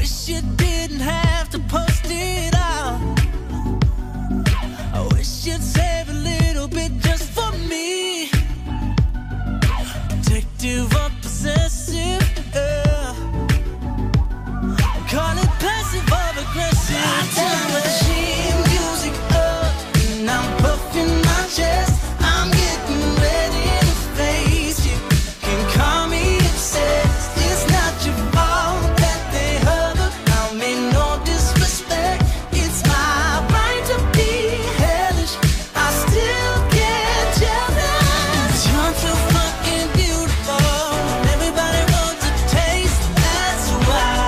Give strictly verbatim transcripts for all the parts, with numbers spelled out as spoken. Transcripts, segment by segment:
wish you didn't have to post it out. I wish you'd save a little bit just for me. Protective or possessive, yeah. Call it passive or aggressive. I turn the machine music up and I'm puffing my chest. I'm getting ready to face you. Can call me obsessed. It's not your fault that they hover. I mean no disrespect. It's my right to be hellish. I still get jealous. You're too fucking beautiful. Everybody wants a taste. That's why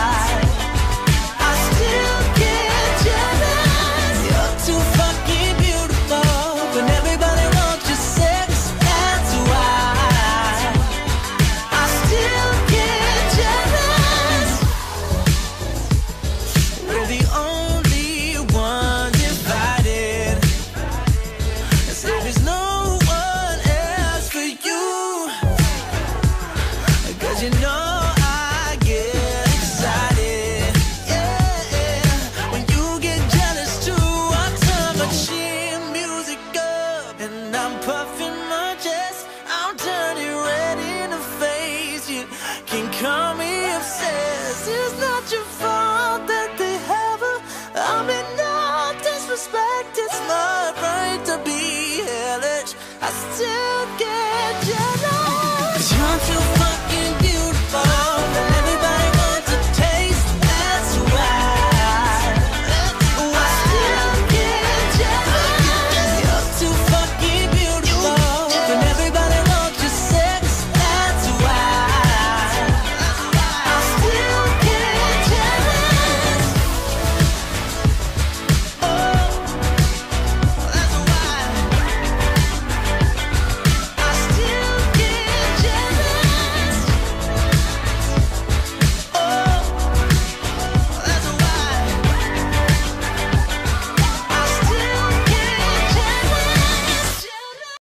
I still get jealous. You're too fucking beautiful, but everybody wants your sex. That's why I still get jealous. We're the only ones invited. I say there's no one else for you. Cause you know I get excited, yeah. When you get jealous too, I turn my chin music up and I'm puffing my chest. I'm turning ready to face you. Can call me obsessed. It's not your fault that they have her. I mean no disrespect. It's